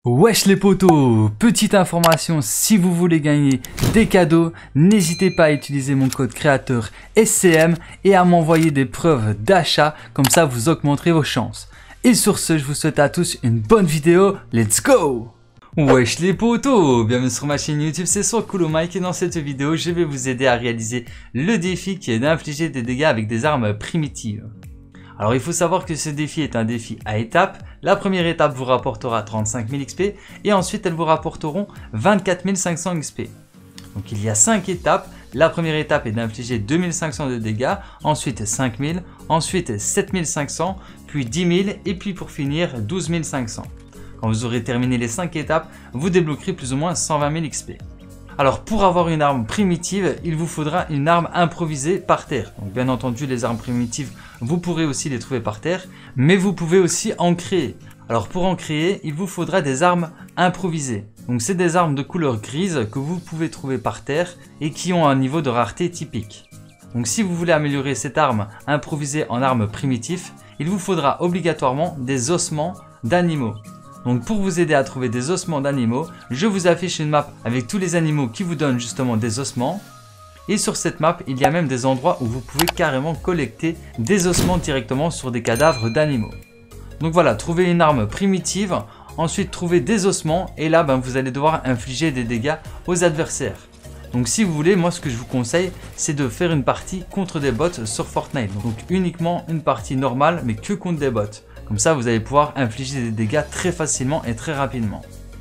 Wesh les potos, petite information, si vous voulez gagner des cadeaux, n'hésitez pas à utiliser mon code créateur SCM et à m'envoyer des preuves d'achat, comme ça vous augmenterez vos chances. Et sur ce, je vous souhaite à tous une bonne vidéo, let's go! Wesh les potos, bienvenue sur ma chaîne YouTube, c'est Cool Mike et dans cette vidéo, je vais vous aider à réaliser le défi qui est d'infliger des dégâts avec des armes primitives. Alors il faut savoir que ce défi est un défi à étapes. La première étape vous rapportera 35 000 XP et ensuite elles vous rapporteront 24 500 XP. Donc il y a 5 étapes. La première étape est d'infliger 2500 de dégâts, ensuite 5000, ensuite 7500, puis 10 000 et puis pour finir 12 500. Quand vous aurez terminé les 5 étapes, vous débloquerez plus ou moins 120 000 XP. Alors pour avoir une arme primitive, il vous faudra une arme improvisée par terre. Donc bien entendu les armes primitives, vous pourrez aussi les trouver par terre, mais vous pouvez aussi en créer. Alors pour en créer, il vous faudra des armes improvisées. Donc c'est des armes de couleur grise que vous pouvez trouver par terre et qui ont un niveau de rareté typique. Donc si vous voulez améliorer cette arme improvisée en arme primitive, il vous faudra obligatoirement des ossements d'animaux. Donc pour vous aider à trouver des ossements d'animaux, je vous affiche une map avec tous les animaux qui vous donnent justement des ossements. Et sur cette map, il y a même des endroits où vous pouvez carrément collecter des ossements directement sur des cadavres d'animaux. Donc voilà, trouvez une arme primitive, ensuite trouvez des ossements et là vous allez devoir infliger des dégâts aux adversaires. Donc si vous voulez, moi ce que je vous conseille, c'est de faire une partie contre des bots sur Fortnite. Donc uniquement une partie normale mais que contre des bots. Comme ça, vous allez pouvoir infliger des dégâts très facilement et très rapidement.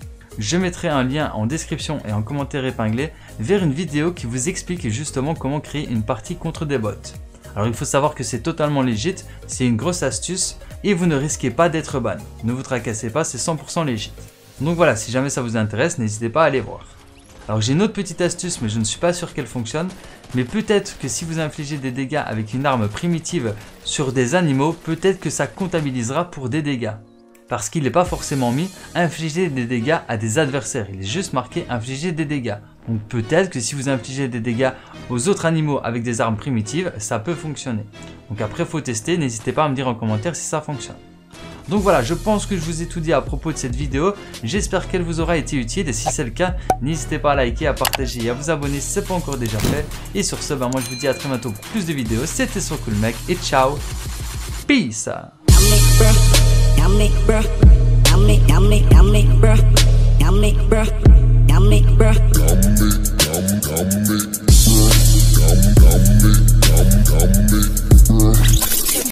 Je mettrai un lien en description et en commentaire épinglé vers une vidéo qui vous explique justement comment créer une partie contre des bots. Alors il faut savoir que c'est totalement legit, c'est une grosse astuce et vous ne risquez pas d'être ban. Ne vous tracassez pas, c'est 100% legit. Donc voilà, si jamais ça vous intéresse, n'hésitez pas à aller voir. Alors j'ai une autre petite astuce mais je ne suis pas sûr qu'elle fonctionne. Mais peut-être que si vous infligez des dégâts avec une arme primitive sur des animaux, peut-être que ça comptabilisera pour des dégâts. Parce qu'il n'est pas forcément mis infliger des dégâts à des adversaires, il est juste marqué infliger des dégâts. Donc peut-être que si vous infligez des dégâts aux autres animaux avec des armes primitives, ça peut fonctionner. Donc après il faut tester, n'hésitez pas à me dire en commentaire si ça fonctionne. Donc voilà, je pense que je vous ai tout dit à propos de cette vidéo. J'espère qu'elle vous aura été utile et si c'est le cas, n'hésitez pas à liker, à partager et à vous abonner si ce n'est pas encore déjà fait. Et sur ce, moi je vous dis à très bientôt pour plus de vidéos. C'était Cool Mec et ciao. Peace. Yummy,